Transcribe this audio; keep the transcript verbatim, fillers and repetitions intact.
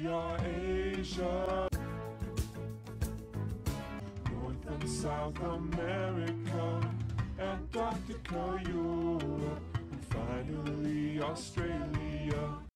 Oceania, Asia, North and South America, Antarctica, Europe, and finally Australia.